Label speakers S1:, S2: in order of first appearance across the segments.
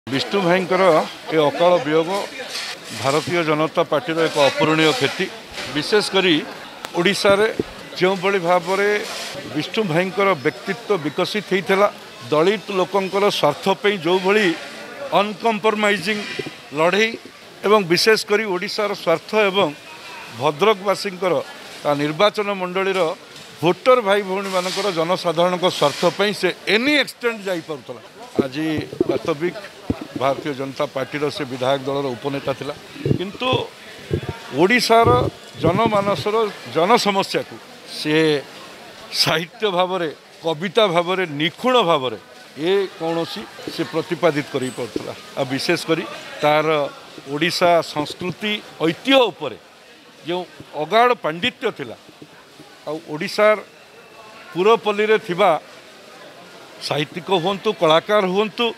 S1: विष्णु भाईंकर ए अकाल वियोग भारतीय जनता पार्टी एक अपूरणीय क्षति विशेषकर ओडिशा रे जो बड़ी भाव में विष्णु भाईंकर व्यक्तित्व विकसित होता दलित लोकंकर स्वार्थपी जो भली अनकम्प्रोमाइजिंग लड़े एवं विशेषकर ओडिशार स्वार्थ एवं भद्रकवासी निर्वाचन मंडली भोटर भाई भौणी मानकर जनसाधारण स्वार्थपी से एनी एक्सटेंट जापा आज वास्तविक भारतीय जनता पार्टी से विधायक दलर उपनेता थिला किंतु ओडिशार जनमानसर जनसमस्या को से साहित्य भाव में कविता भाव में निखुण भाव में ये कौन से प्रतिपादित कर पारा आ विशेषकर तार ओडिशा संस्कृति ऐतिह्य उपर जो अगाढ़ पांडित्य थिला आ ओडिशार पूरपल्ली रे थिबा साहित्यिक हुंतु कलाकार हुंतु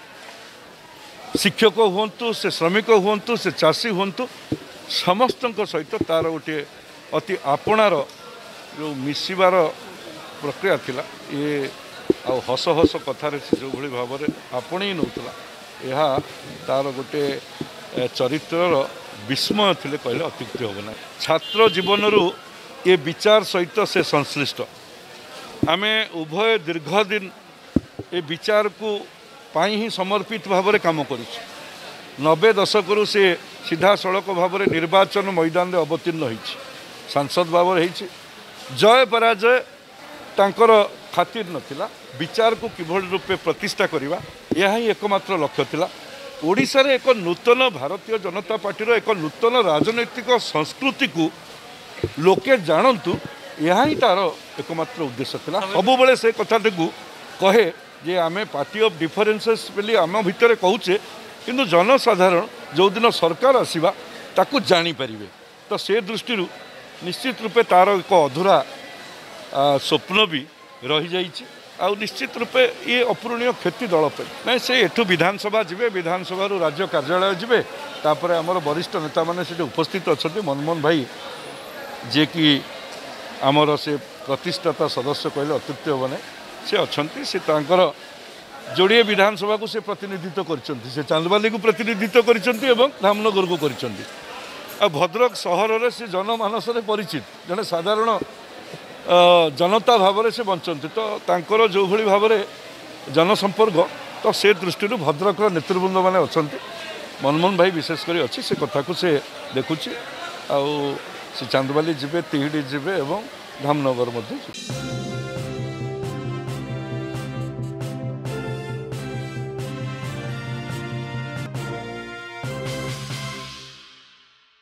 S1: शिक्षक हुंतु से श्रमिक हुंतु से चाषी हुंतु समस्त सहित तार गोटे अति आपणार जो मिसिबार प्रक्रिया थिला ये आ हस हस कथार जो भली भाव में आपणी नौला यह तार गोटे चरित्रर विस्मय थिले कहले अत्युक्ति होना छात्र जीवन ये विचार सहित से संश्लिष्ट आमे उभय दीर्घ दिन ये विचार को पाई ही समर्पित भाव में काम कर 90 दशक से सीधा सड़क भाव में निर्वाचन मैदान में अवतीर्ण हो सांसद भाव में जय पराजय तांकर खातिर नथिला विचार को किभली रूपे प्रतिष्ठा करवा यह ही एकमात्र लक्ष्य थिला ओडिशा रे एक नूतन भारतीय जनता पार्टी एक नूतन राजनैतिक संस्कृति को लोके जानतु यह ही तार एकमात्र उद्देश्य थिला सब बेले से कथाटी को कहे जे आमे पार्टी ऑफ डिफरेंसेस बोली आम भितर कहूचे किंतु जनसाधारण जो दिन सरकार आसीबा ताकू जानी परिबे तो से दृष्टि निश्चित रूपे तार एक अधूरा स्वप्न भी रही जाइए आ निश्चित रूपे ये अपूरणीय क्षति दल पे ना से एठू विधानसभा जीवे विधानसभा राज्य कार्यालय जीवे तापर आमर वरिष्ठ नेता माने से उपस्थित अच्छा मनमोहन भाई जे कि आमर से प्रतिष्ठाता सदस्य कहले अत्युक्ति हे ना से अच्छा से जोड़े विधानसभा को से प्रतिनिधित्व कर चांदबाली को प्रतिनिधित्व कर धामनगर को कर भद्रक सहर में से जनमानस परिचित जड़े साधारण जनता भाव में से बंचती तो तांकर जो भली भाव में जनसंपर्क तो से दृष्टि भद्रक नेतृवृंद मैंने अच्छा मनमोहन भाई विशेषकर अच्छी से कथा को से देखुची आ चांदबाली जीवे तिहिडी जीवे एवं धामनगर मध्य